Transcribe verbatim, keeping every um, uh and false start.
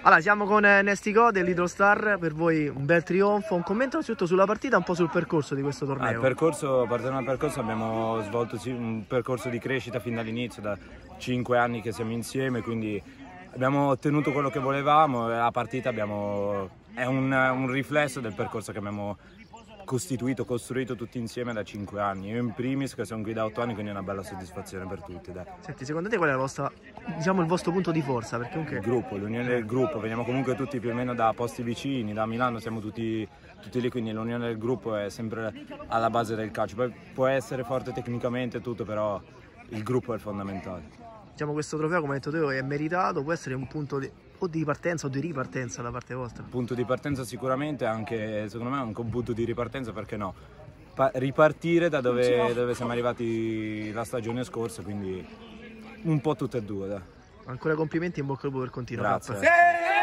Allora, siamo con Nestico dell'Hydro Star, per voi un bel trionfo, un commento innanzitutto sulla partita, un po' sul percorso di questo torneo. Ah, il percorso, partendo dal percorso abbiamo svolto un percorso di crescita fin dall'inizio, da cinque anni che siamo insieme, quindi abbiamo ottenuto quello che volevamo e la partita abbiamo, è un, un riflesso del percorso che abbiamo costituito, costruito tutti insieme da cinque anni. Io in primis, che sono qui da otto anni, quindi è una bella soddisfazione per tutti. Dai. Senti, secondo te qual è la vostra, diciamo, il vostro punto di forza? Perché comunque... Il gruppo, l'unione del gruppo, veniamo comunque tutti più o meno da posti vicini, da Milano siamo tutti, tutti lì, quindi l'unione del gruppo è sempre alla base del calcio. Poi può essere forte tecnicamente tutto, però il gruppo è il fondamentale. Diciamo, questo trofeo, come hai detto tu, è meritato, può essere un punto di, o di partenza o di ripartenza da parte vostra? Punto di partenza sicuramente, anche secondo me è un punto di ripartenza, perché no? Pa ripartire da dove, dove siamo arrivati la stagione scorsa, quindi un po' tutte e due. Dai. Ancora complimenti e in bocca al lupo per continuare. Grazie.